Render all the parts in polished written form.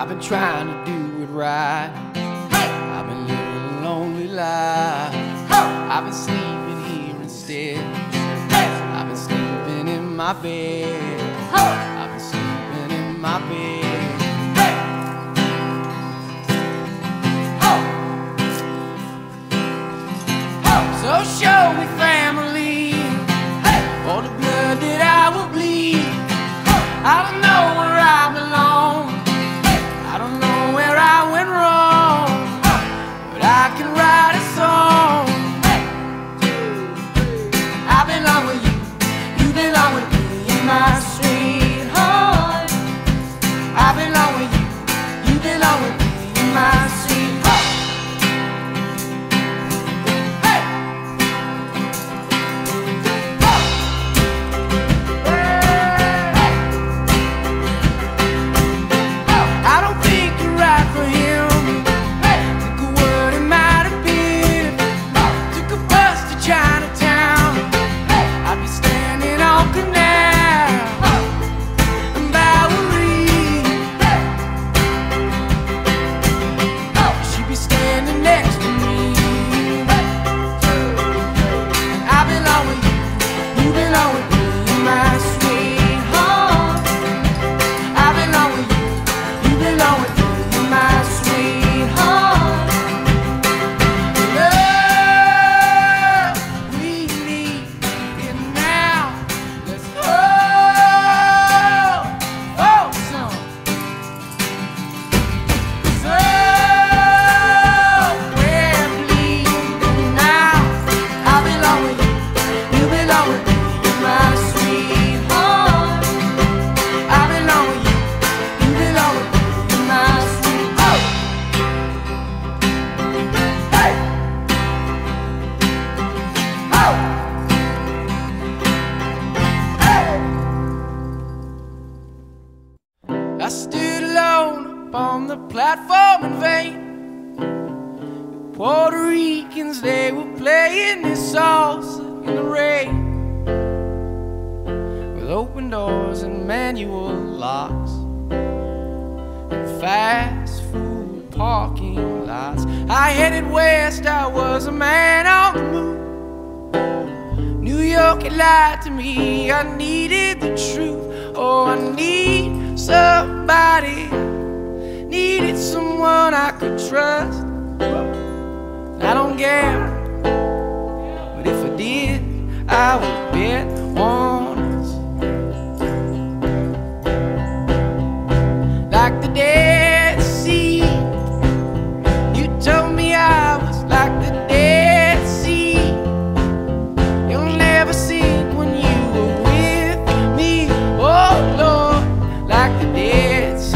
I've been trying to do it right. I've been living a lonely life. I've been sleeping here instead. I've been sleeping in my bed. I've been sleeping in my bed. So show me family, for the blood that I will bleed. I don't know where I belong. I don't know where I went wrong, but I can write a song. I belong with you, you belong with me, my sweetheart. I belong with you, you belong with me, my sweetheart. I stood alone upon the platform in vain. The Puerto Ricans, they were playing this salsa in the rain, with open doors and manual locks and fast food parking lots. I headed west, I was a man on the move. New York had lied to me, I needed the truth. Oh, I need somebody, needed someone I could trust. I don't gamble, but if I did, I would bet on us. Like the Dead Sea, you told me I was like the Dead Sea. You'll never sink when you were with me. Oh Lord, like the Dead Sea.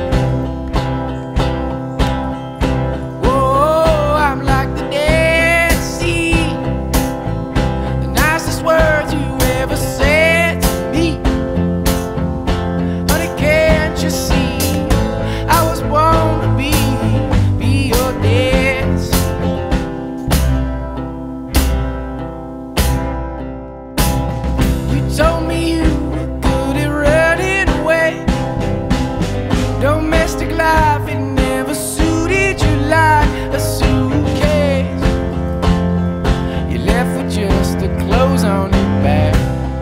Oh, I'm like the Dead Sea. The nicest words you ever said to me. Honey, can't you see I was born to be your Dead Sea. You told me you were good at running away. Domestic life, it never suited you like a suitcase. You left with just the clothes on your back.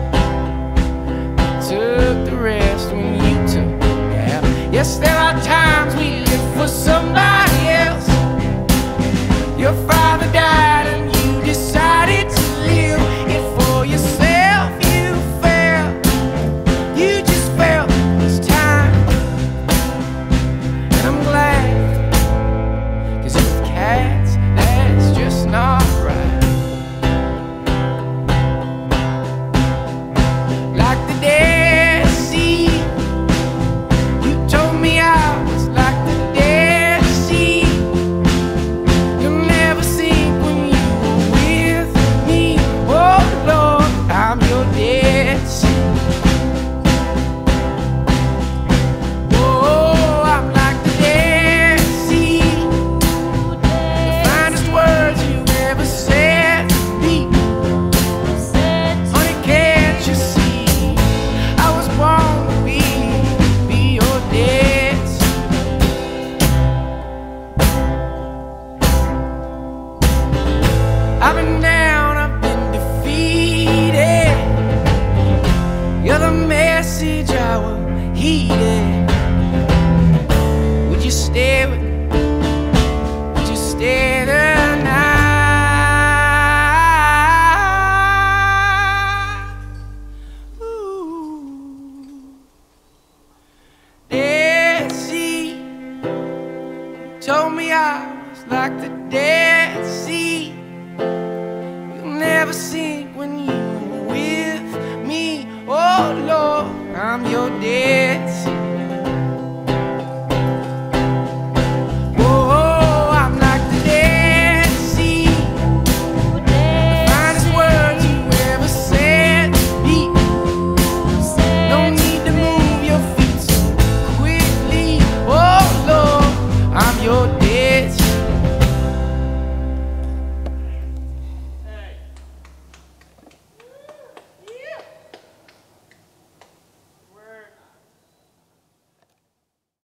You took the rest when you took a nap. Yes, there are times we live for somebody else. Your father died and you decided to live it for yourself. You felt, you just felt this time. And I'm glad, 'cause with cats, that's just not right. Like the Dead Sea, you told me I like the Dead Sea. You'll never see